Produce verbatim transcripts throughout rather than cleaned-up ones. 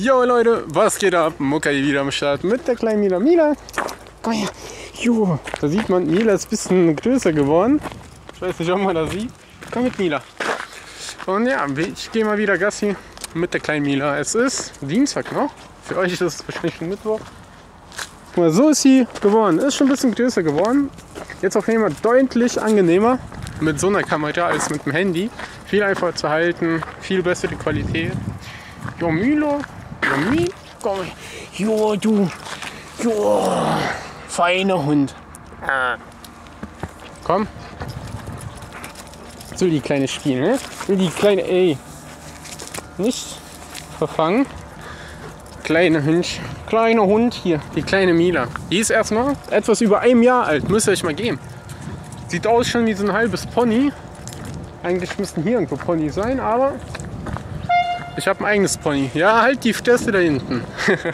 Jo Leute, was geht ab? Mucka hier wieder am Start mit der kleinen Mila. Mila, komm her. Jo, da sieht man, Mila ist ein bisschen größer geworden. Ich weiß nicht, ob man das sieht. Komm mit Mila. Und ja, ich gehe mal wieder Gassi mit der kleinen Mila. Es ist Dienstag noch. Für euch ist es wahrscheinlich schon Mittwoch. Guck mal, so ist sie geworden. Ist schon ein bisschen größer geworden. Jetzt auf jeden Fall deutlich angenehmer mit so einer Kamera als mit dem Handy. Viel einfacher zu halten, viel bessere Qualität. Jo, Mila. Jo, Mi. Komm. Jo, du. Jo. Feiner Hund. Ah. Komm. So die kleine Spiel, ne? So die kleine, ey. Nicht verfangen. Kleiner Hund. Kleiner Hund hier. Die kleine Mila. Die ist erstmal etwas über einem Jahr alt. Müsst ihr euch mal geben. Sieht aus schon wie so ein halbes Pony. Eigentlich müssten hier irgendwo Pony sein, aber ich habe ein eigenes Pony. Ja, halt die Fresse da hinten.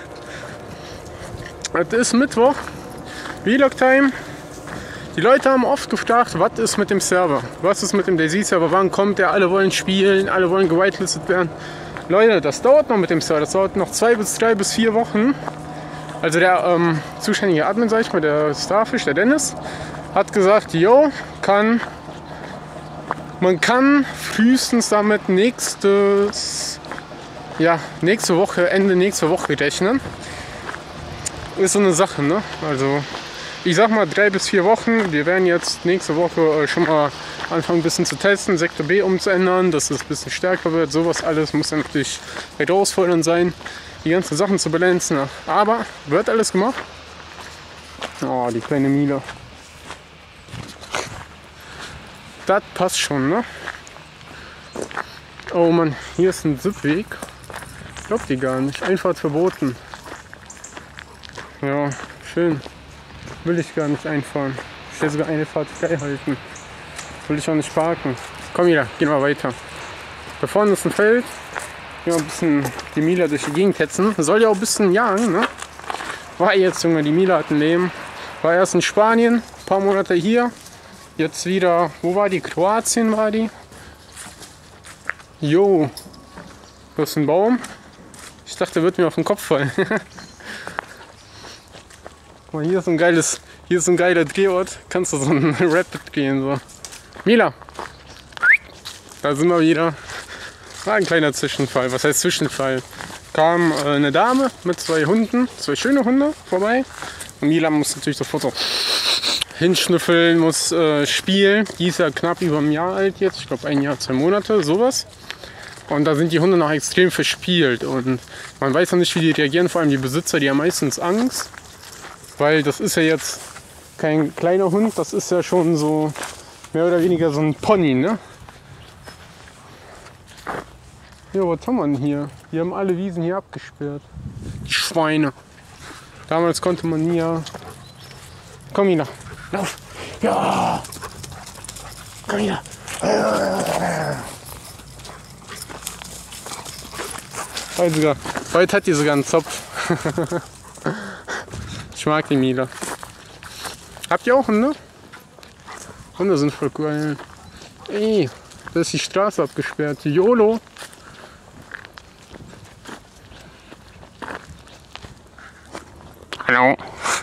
Es ist Mittwoch. Vlog-Time. Die Leute haben oft gefragt, was ist mit dem Server? Was ist mit dem DayZ-Server? Wann kommt der? Alle wollen spielen, alle wollen gewitelistet werden. Leute, das dauert noch mit dem Server. Das dauert noch zwei bis drei bis vier Wochen. Also der ähm, zuständige Admin, sag ich mal, der Starfish, der Dennis, hat gesagt, jo, kann, man kann frühestens damit nächstes, ja, nächste Woche, Ende nächste Woche rechnen. Ist so eine Sache, ne? Also ich sag mal drei bis vier Wochen. Wir werden jetzt nächste Woche äh, schon mal anfangen, ein bisschen zu testen, Sektor B umzuändern, dass es ein bisschen stärker wird. Sowas alles muss dann natürlich herausfordernd sein, die ganzen Sachen zu balancen. Aber wird alles gemacht. Oh, die kleine Mila. Das passt schon, ne? Oh Mann, hier ist ein Sippweg. Glaubt ihr gar nicht. Einfahrt verboten. Ja, schön. Will ich gar nicht einfahren. Ich will sogar eine Fahrt frei halten. Will ich auch nicht parken. Komm wieder, gehen wir weiter. Da vorne ist ein Feld. Hier mal ein bisschen die Mila durch die Gegend hetzen. Soll ja auch ein bisschen jagen, ne? War jetzt, Junge, die Mila hat ein Leben. War erst in Spanien, ein paar Monate hier. Jetzt wieder, wo war die? Kroatien war die. Jo, das ist ein Baum. Ich dachte, der wird mir auf den Kopf fallen. Guck mal, hier ist ein geiles, hier ist ein geiler Drehort. Kannst du so einen Rapid gehen, so. Mila, da sind wir wieder. War ein kleiner Zwischenfall. Was heißt Zwischenfall? Kam äh, eine Dame mit zwei Hunden, zwei schöne Hunde vorbei. Und Mila muss natürlich sofort so hinschnüffeln, muss äh, spielen. Die ist ja knapp über ein Jahr alt jetzt. Ich glaube ein Jahr, zwei Monate, sowas. Und da sind die Hunde noch extrem verspielt. Und man weiß noch nicht, wie die reagieren. Vor allem die Besitzer, die haben meistens Angst. Weil das ist ja jetzt kein kleiner Hund, das ist ja schon so mehr oder weniger so ein Pony, ne? Ja, was haben wir denn hier? Die haben alle Wiesen hier abgesperrt. Die Schweine. Damals konnte man nie ja... Komm, Mila. Lauf! Ja! Komm, Mila! Heute, sogar, heute hat die sogar einen Zopf. Ich mag die Mila. Habt ihr auch Hunde? Hunde sind voll geil. Ey, da ist die Straße abgesperrt. YOLO. Hallo.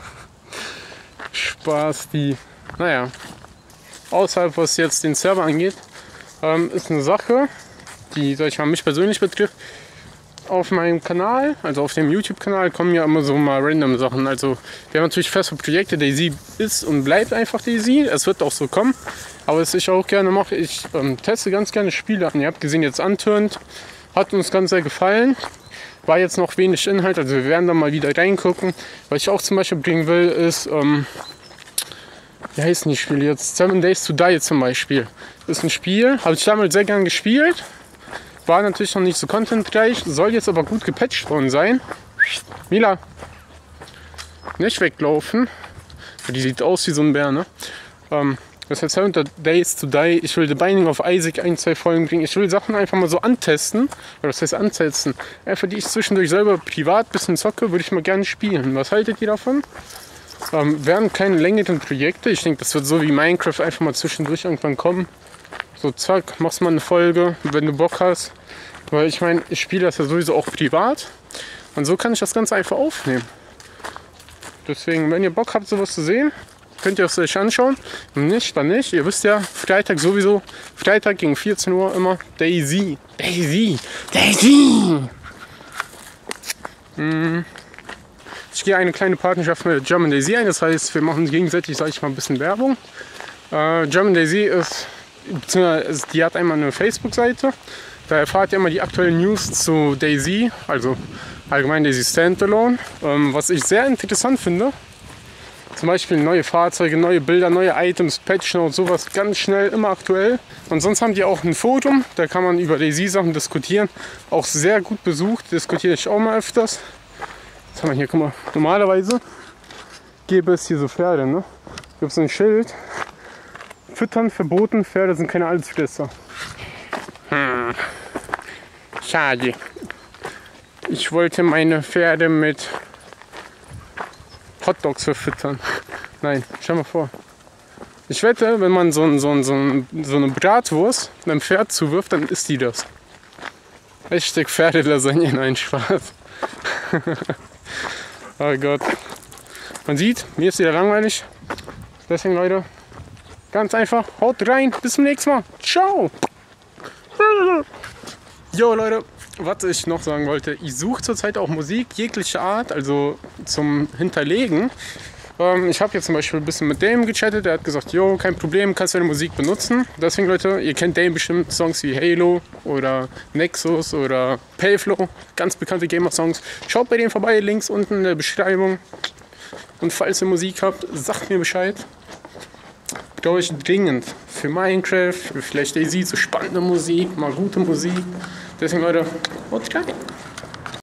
Spaß, die. Naja. Außerhalb, was jetzt den Server angeht, ähm, ist eine Sache, die, sag ich mal, mich persönlich betrifft. Auf meinem Kanal, also auf dem YouTube-Kanal, kommen ja immer so mal random Sachen. Also wir haben natürlich feste Projekte. DayZ ist und bleibt einfach DayZ. Es wird auch so kommen. Aber was ich auch gerne mache, ich ähm, teste ganz gerne Spiele an. Ihr habt gesehen, jetzt Unturned. Hat uns ganz sehr gefallen. War jetzt noch wenig Inhalt, also wir werden da mal wieder reingucken. Was ich auch zum Beispiel bringen will, ist, ähm, wie heißen die Spiele jetzt? Seven Days to Die zum Beispiel. Ist ein Spiel, habe ich damals sehr gern gespielt. War natürlich noch nicht so contentreich, soll jetzt aber gut gepatcht worden sein. Mila, nicht weglaufen. Die sieht aus wie so ein Bär, ne? Ähm, das heißt Seven Days to Die. Ich will The Binding of Isaac ein, zwei Folgen bringen. Ich will Sachen einfach mal so antesten. Oder das heißt antesten. Einfach die ich zwischendurch selber privat ein bisschen zocke, würde ich mal gerne spielen. Was haltet ihr davon? Ähm, werden keine längeren Projekte. Ich denke, das wird so wie Minecraft einfach mal zwischendurch irgendwann kommen. So zack, machst mal eine Folge, wenn du Bock hast. Weil ich meine, ich spiele das ja sowieso auch privat. Und so kann ich das Ganze einfach aufnehmen. Deswegen, wenn ihr Bock habt, sowas zu sehen, könnt ihr es euch anschauen. Wenn nicht, dann nicht. Ihr wisst ja, Freitag sowieso. Freitag gegen vierzehn Uhr immer Daisy. Daisy. Daisy. Hm. Ich gehe eine kleine Partnerschaft mit German Daisy ein. Das heißt, wir machen gegenseitig, sage ich mal, ein bisschen Werbung. Äh, German Daisy ist, beziehungsweise die hat einmal eine Facebook-Seite. Da erfahrt ihr immer die aktuellen News zu Daisy, also allgemein Daisy Standalone. Ähm, was ich sehr interessant finde. Zum Beispiel neue Fahrzeuge, neue Bilder, neue Items, Patch Notes, sowas ganz schnell, immer aktuell. Und sonst haben die auch ein Forum, da kann man über Daisy-Sachen diskutieren. Auch sehr gut besucht, diskutiere ich auch mal öfters. Was haben wir hier? Guck mal, normalerweise gäbe es hier so Pferde, ne? Gibt so ein Schild. Füttern verboten, Pferde sind keine Allesfresser. Hm. Schade. Ich wollte meine Pferde mit Hotdogs verfüttern. Nein, stell mal vor. Ich wette, wenn man so, ein, so, ein, so, ein, so eine Bratwurst einem Pferd zuwirft, dann isst die das. Hashtag Pferdelasagne, nein, Spaß. Oh Gott. Man sieht, mir ist wieder langweilig. Deswegen, Leute, ganz einfach, haut rein. Bis zum nächsten Mal. Ciao. Jo, Leute, was ich noch sagen wollte. Ich suche zurzeit auch Musik jeglicher Art, also zum Hinterlegen. Ähm, ich habe jetzt zum Beispiel ein bisschen mit Dame gechattet. Der hat gesagt, jo, kein Problem, kannst du deine Musik benutzen. Deswegen, Leute, ihr kennt Dame bestimmt Songs wie Halo oder Nexus oder Payflow. Ganz bekannte Gamer-Songs. Schaut bei denen vorbei, Links unten in der Beschreibung. Und falls ihr Musik habt, sagt mir Bescheid. Glaube ich dringend für Minecraft, für vielleicht Daisy, so spannende Musik, mal gute Musik. Deswegen, Leute, haut rein.